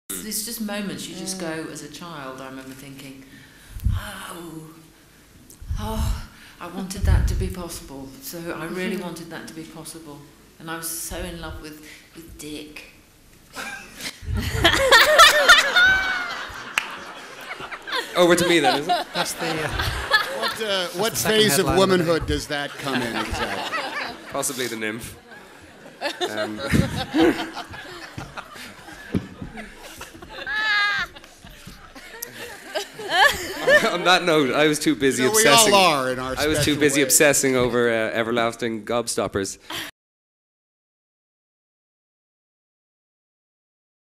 It's just moments you just go as a child. I remember thinking, oh, I wanted that to be possible. So I really wanted that to be possible. And I was so in love with Dick. Over to me then, is it? That's the. What phase of womanhood does that come in exactly? Possibly the nymph. On that note, I was too busy obsessing. We all are in our I was too busy obsessing over everlasting gobstoppers.